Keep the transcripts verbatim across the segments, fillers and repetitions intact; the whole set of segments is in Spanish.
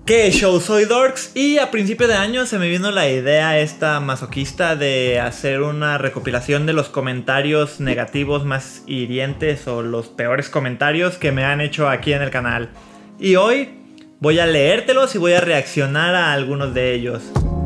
¿Qué show? Soy Dorks y a principio de año se me vino la idea esta masoquista de hacer una recopilación de los comentarios negativos más hirientes o los peores comentarios que me han hecho aquí en el canal. Y hoy voy a leértelos y voy a reaccionar a algunos de ellos.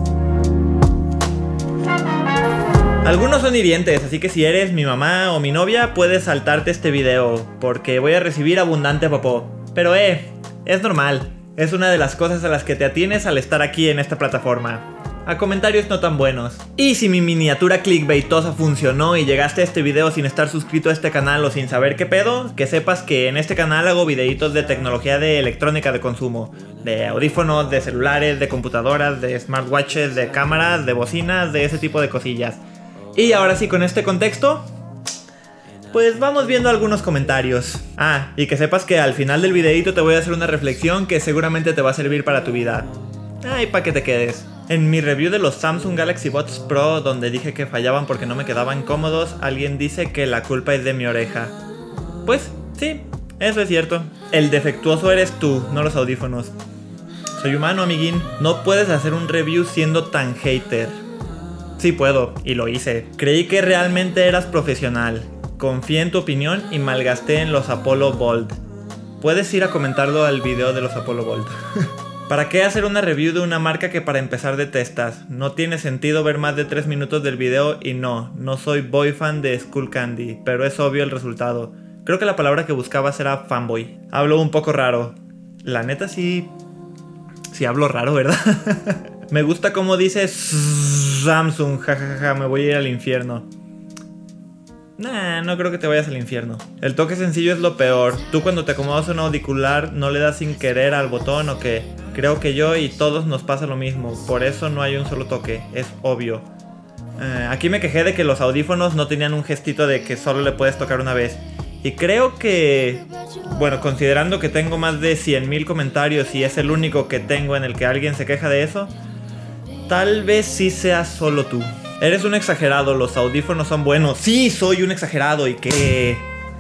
Algunos son hirientes, así que si eres mi mamá o mi novia puedes saltarte este video porque voy a recibir abundante popó. Pero eh, es normal. Es una de las cosas a las que te atienes al estar aquí en esta plataforma. A comentarios no tan buenos. Y si mi miniatura clickbaitosa funcionó y llegaste a este video sin estar suscrito a este canal o sin saber qué pedo, que sepas que en este canal hago videitos de tecnología de electrónica de consumo. De audífonos, de celulares, de computadoras, de smartwatches, de cámaras, de bocinas, de ese tipo de cosillas. Y ahora sí, con este contexto, pues vamos viendo algunos comentarios. Ah, y que sepas que al final del videito te voy a hacer una reflexión que seguramente te va a servir para tu vida. Ay, pa' que te quedes. En mi review de los Samsung Galaxy Buds Pro, donde dije que fallaban porque no me quedaban cómodos, alguien dice que la culpa es de mi oreja. Pues, sí, eso es cierto. El defectuoso eres tú, no los audífonos. Soy humano, amiguín. No puedes hacer un review siendo tan hater. Sí puedo, y lo hice. Creí que realmente eras profesional. Confié en tu opinión y malgasté en los Apollo Bold. Puedes ir a comentarlo al video de los Apollo Bold. ¿Para qué hacer una review de una marca que para empezar detestas? No tiene sentido ver más de tres minutos del video y no, no soy boy fan de Skullcandy, pero es obvio el resultado. Creo que la palabra que buscabas era fanboy. Hablo un poco raro. La neta sí... sí hablo raro, ¿verdad? Me gusta cómo dices Samsung, jajaja, ja, ja, me voy a ir al infierno. Nah, no creo que te vayas al infierno. El toque sencillo es lo peor. Tú cuando te acomodas un auricular no le das sin querer al botón o qué. Creo que yo y todos nos pasa lo mismo. Por eso no hay un solo toque, es obvio. eh, Aquí me quejé de que los audífonos no tenían un gestito de que solo le puedes tocar una vez. Y creo que... bueno, considerando que tengo más de cien mil comentarios y es el único que tengo en el que alguien se queja de eso, tal vez sí seas solo tú. Eres un exagerado, los audífonos son buenos. Sí, soy un exagerado y que...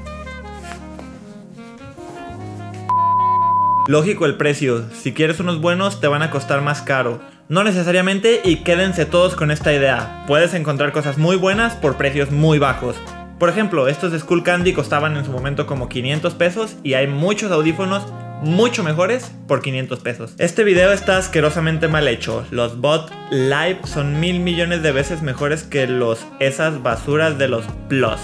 lógico el precio. Si quieres unos buenos te van a costar más caro. No necesariamente, y quédense todos con esta idea. Puedes encontrar cosas muy buenas por precios muy bajos. Por ejemplo, estos de Skullcandy costaban en su momento como quinientos pesos y hay muchos audífonos mucho mejores por quinientos pesos. Este video está asquerosamente mal hecho. Los Buds Live son mil millones de veces mejores que los esas basuras de los Plus.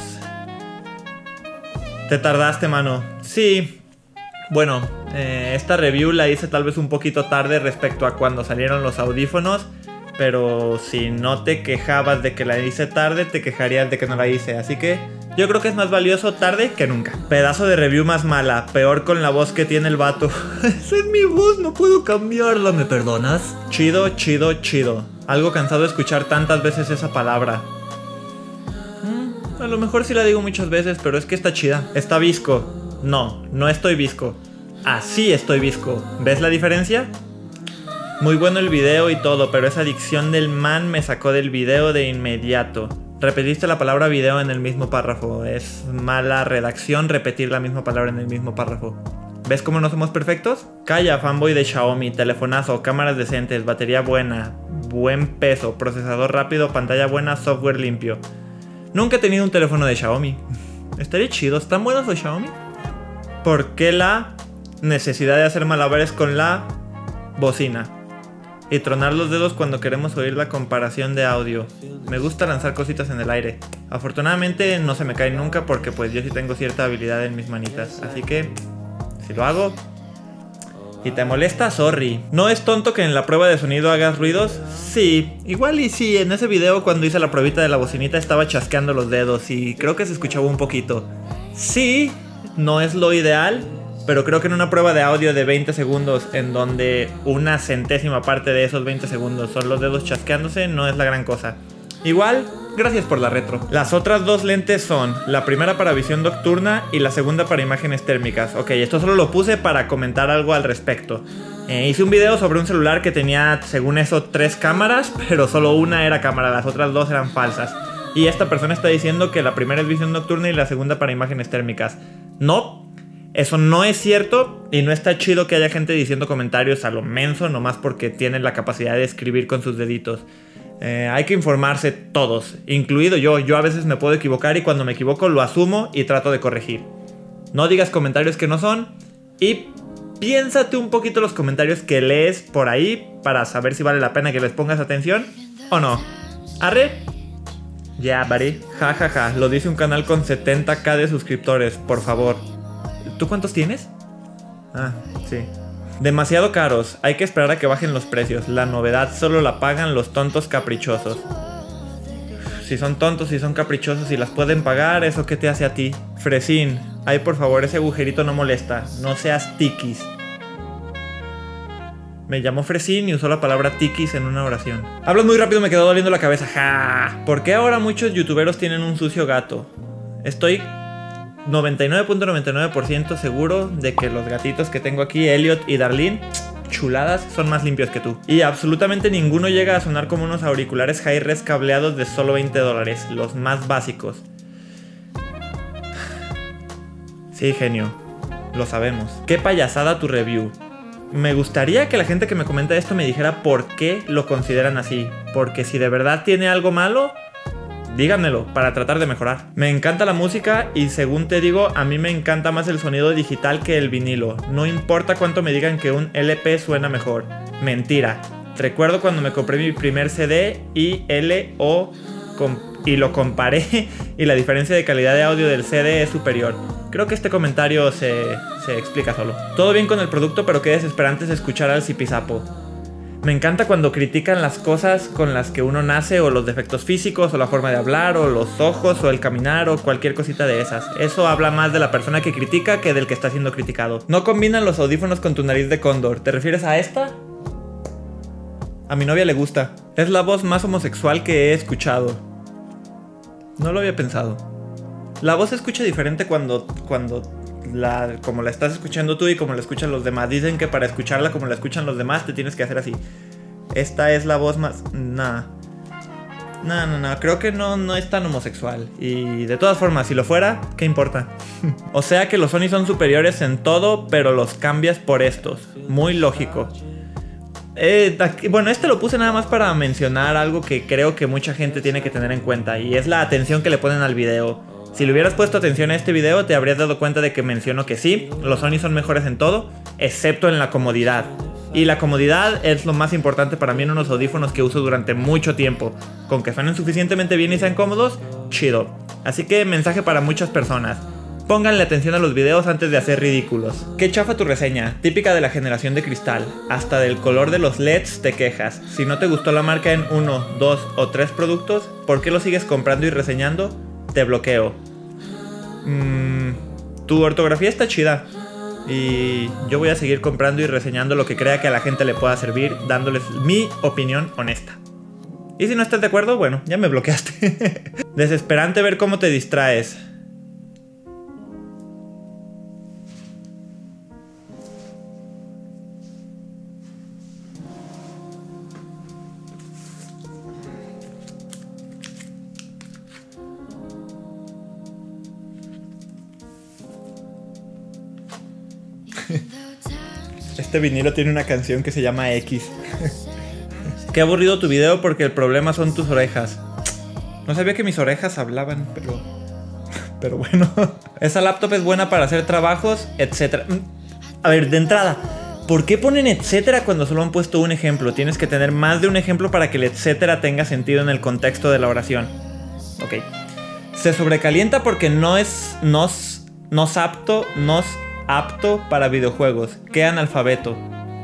Te tardaste, mano. Sí. Bueno, eh, esta review la hice tal vez un poquito tarde respecto a cuando salieron los audífonos, pero si no te quejabas de que la hice tarde, te quejarías de que no la hice. Así que yo creo que es más valioso tarde que nunca. Pedazo de review más mala, peor con la voz que tiene el vato. Esa es mi voz, no puedo cambiarla, ¿me perdonas? Chido, chido, chido. Algo cansado de escuchar tantas veces esa palabra. mm, A lo mejor sí la digo muchas veces, pero es que está chida. Está visco. No, no estoy visco. Así estoy visco. ¿Ves la diferencia? Muy bueno el video y todo, pero esa dicción del man me sacó del video de inmediato. Repetiste la palabra video en el mismo párrafo. Es mala redacción repetir la misma palabra en el mismo párrafo. ¿Ves cómo no somos perfectos? Calla, fanboy de Xiaomi, telefonazo, cámaras decentes, batería buena, buen peso, procesador rápido, pantalla buena, software limpio. Nunca he tenido un teléfono de Xiaomi. Estaría chido, ¿están buenos los Xiaomi? ¿Por qué la necesidad de hacer malabares con la bocina? Y tronar los dedos cuando queremos oír la comparación de audio. Me gusta lanzar cositas en el aire. Afortunadamente no se me cae nunca porque pues yo sí tengo cierta habilidad en mis manitas. Así que si lo hago y te molesta, sorry. ¿No es tonto que en la prueba de sonido hagas ruidos? Sí, igual y sí, en ese video cuando hice la pruebita de la bocinita estaba chasqueando los dedos y creo que se escuchaba un poquito. Sí, no es lo ideal, pero creo que en una prueba de audio de veinte segundos, en donde una centésima parte de esos veinte segundos son los dedos chasqueándose, no es la gran cosa. Igual, gracias por la retro. Las otras dos lentes son la primera para visión nocturna y la segunda para imágenes térmicas. Ok, esto solo lo puse para comentar algo al respecto. Eh, hice un video sobre un celular que tenía, según eso, tres cámaras, pero solo una era cámara, las otras dos eran falsas. Y esta persona está diciendo que la primera es visión nocturna y la segunda para imágenes térmicas. No. Eso no es cierto y no está chido que haya gente diciendo comentarios a lo menso nomás porque tienen la capacidad de escribir con sus deditos. Eh, hay que informarse todos, incluido yo. Yo a veces me puedo equivocar y cuando me equivoco lo asumo y trato de corregir. No digas comentarios que no son y piénsate un poquito los comentarios que lees por ahí para saber si vale la pena que les pongas atención o no. ¿Arre? Ya, yeah, buddy. Ja, ja, ja. Lo dice un canal con setenta mil de suscriptores, por favor. ¿Tú cuántos tienes? Ah, sí. Demasiado caros. Hay que esperar a que bajen los precios. La novedad solo la pagan los tontos caprichosos. Si son tontos, si son caprichosos y las pueden pagar, ¿eso qué te hace a ti? Fresín. Ay, por favor, ese agujerito no molesta. No seas tiquis. Me llamó Fresín y usó la palabra tiquis en una oración. Hablas muy rápido, me quedó doliendo la cabeza. ¡Ja! ¿Por qué ahora muchos youtuberos tienen un sucio gato? Estoy noventa y nueve punto noventa y nueve por ciento seguro de que los gatitos que tengo aquí, Elliot y Darlene, chuladas, son más limpios que tú. Y absolutamente ninguno llega a sonar como unos auriculares Hi-Res cableados de solo veinte dólares, los más básicos. Sí, genio, lo sabemos. Qué payasada tu review. Me gustaría que la gente que me comenta esto me dijera por qué lo consideran así. Porque si de verdad tiene algo malo, díganmelo para tratar de mejorar. Me encanta la música y según te digo, a mí me encanta más el sonido digital que el vinilo. No importa cuánto me digan que un L P suena mejor. Mentira. Recuerdo cuando me compré mi primer C D y L O y lo comparé y la diferencia de calidad de audio del C D es superior. Creo que este comentario se, se explica solo. Todo bien con el producto, pero qué desesperante es escuchar al zipizapo. Me encanta cuando critican las cosas con las que uno nace, o los defectos físicos, o la forma de hablar, o los ojos, o el caminar, o cualquier cosita de esas. Eso habla más de la persona que critica que del que está siendo criticado. No combinan los audífonos con tu nariz de cóndor. ¿Te refieres a esta? A mi novia le gusta. Es la voz más homosexual que he escuchado. No lo había pensado. La voz se escucha diferente cuando... cuando... La, como la estás escuchando tú y como la escuchan los demás. Dicen que para escucharla como la escuchan los demás te tienes que hacer así. Esta es la voz más... Nah. No, no, no. Creo que no, no es tan homosexual. Y de todas formas, si lo fuera, ¿qué importa? O sea que los Sony son superiores en todo, pero los cambias por estos. Muy lógico. Eh, aquí, bueno, este lo puse nada más para mencionar algo que creo que mucha gente tiene que tener en cuenta. Y es la atención que le ponen al video. Si le hubieras puesto atención a este video, te habrías dado cuenta de que menciono que sí, los Sony son mejores en todo, excepto en la comodidad. Y la comodidad es lo más importante para mí en unos audífonos que uso durante mucho tiempo. Con que suenen suficientemente bien y sean cómodos, chido. Así que mensaje para muchas personas. Pónganle atención a los videos antes de hacer ridículos. Qué chafa tu reseña, típica de la generación de cristal. Hasta del color de los L E Ds te quejas. Si no te gustó la marca en uno, dos o tres productos, ¿por qué lo sigues comprando y reseñando? Te bloqueo. Mm, tu ortografía está chida. Y yo voy a seguir comprando y reseñando lo que crea que a la gente le pueda servir, dándoles mi opinión honesta. Y si no estás de acuerdo, bueno, ya me bloqueaste. Desesperante ver cómo te distraes. Este vinilo tiene una canción que se llama X. Qué aburrido tu video porque el problema son tus orejas. No sabía que mis orejas hablaban, pero... Pero bueno. Esa laptop es buena para hacer trabajos, etcétera. A ver, de entrada, ¿por qué ponen etcétera cuando solo han puesto un ejemplo? Tienes que tener más de un ejemplo para que el etcétera tenga sentido en el contexto de la oración. Ok. Se sobrecalienta porque no es... No es... No es apto... No es apto para videojuegos. Qué analfabeto.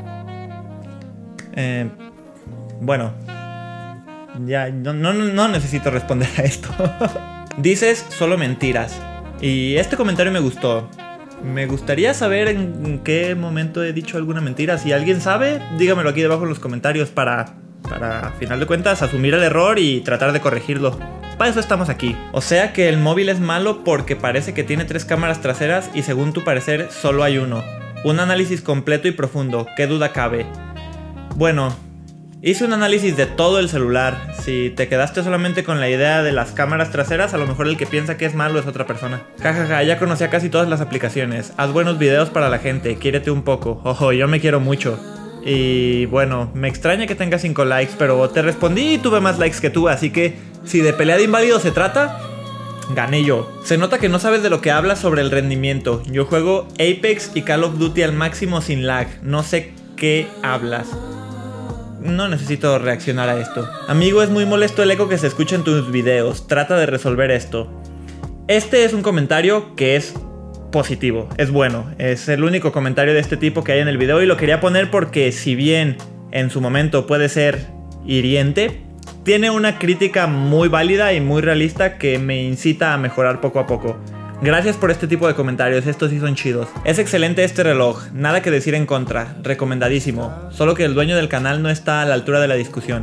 Eh, bueno. Ya, no, no, no necesito responder a esto. Dices solo mentiras. Y este comentario me gustó. Me gustaría saber en qué momento he dicho alguna mentira. Si alguien sabe, dígamelo aquí debajo en los comentarios para, para, a final de cuentas, asumir el error y tratar de corregirlo. Para eso estamos aquí. O sea que el móvil es malo porque parece que tiene tres cámaras traseras y según tu parecer solo hay uno. Un análisis completo y profundo, qué duda cabe. Bueno, Hice un análisis de todo el celular. Si te quedaste solamente con la idea de las cámaras traseras, a lo mejor el que piensa que es malo es otra persona. Jajaja, ja, ja, ya conocía casi todas las aplicaciones. Haz buenos videos para la gente, quiérete un poco. Ojo, yo me quiero mucho. Y bueno, me extraña que tenga cinco likes, pero te respondí y tuve más likes que tú, así que si de pelea de inválidos se trata, gané yo. Se nota que no sabes de lo que hablas sobre el rendimiento. Yo juego Apex y Call of Duty al máximo sin lag. No sé qué hablas. No necesito reaccionar a esto. Amigo, es muy molesto el eco que se escucha en tus videos. Trata de resolver esto. Este es un comentario que es positivo, es bueno. Es el único comentario de este tipo que hay en el video y lo quería poner porque si bien en su momento puede ser hiriente, tiene una crítica muy válida y muy realista que me incita a mejorar poco a poco. Gracias por este tipo de comentarios, estos sí son chidos. Es excelente este reloj, nada que decir en contra, recomendadísimo. Solo que el dueño del canal no está a la altura de la discusión.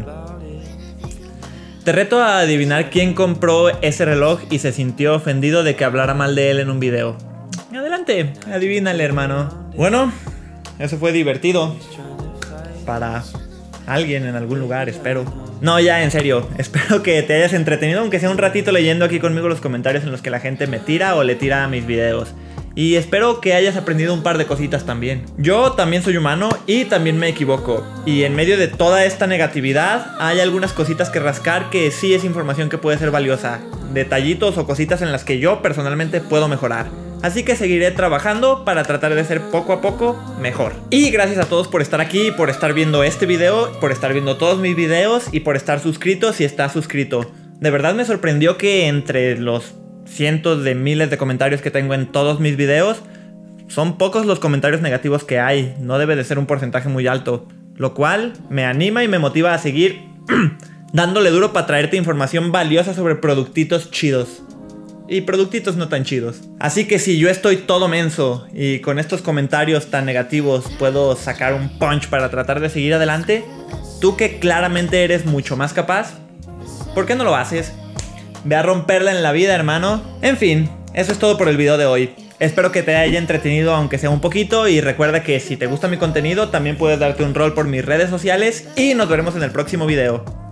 Te reto a adivinar quién compró ese reloj y se sintió ofendido de que hablara mal de él en un video. Adelante, adivínale, hermano. Bueno, eso fue divertido. Para alguien en algún lugar, espero. No, ya, en serio, espero que te hayas entretenido, aunque sea un ratito leyendo aquí conmigo los comentarios en los que la gente me tira o le tira a mis videos. Y espero que hayas aprendido un par de cositas también. Yo también soy humano y también me equivoco. Y en medio de toda esta negatividad hay algunas cositas que rascar que sí es información que puede ser valiosa. Detallitos o cositas en las que yo personalmente puedo mejorar. Así que seguiré trabajando para tratar de ser poco a poco mejor. Y gracias a todos por estar aquí, por estar viendo este video, por estar viendo todos mis videos y por estar suscritos si estás suscrito. De verdad me sorprendió que entre los cientos de miles de comentarios que tengo en todos mis videos, son pocos los comentarios negativos que hay. No debe de ser un porcentaje muy alto. Lo cual me anima y me motiva a seguir dándole duro para traerte información valiosa sobre productitos chidos. Y productitos no tan chidos. Así que si yo estoy todo menso y con estos comentarios tan negativos puedo sacar un punch para tratar de seguir adelante, tú que claramente eres mucho más capaz, ¿por qué no lo haces? Ve a romperla en la vida, hermano. En fin, eso es todo por el video de hoy. Espero que te haya entretenido aunque sea un poquito y recuerda que si te gusta mi contenido también puedes darte un rol por mis redes sociales y nos veremos en el próximo video.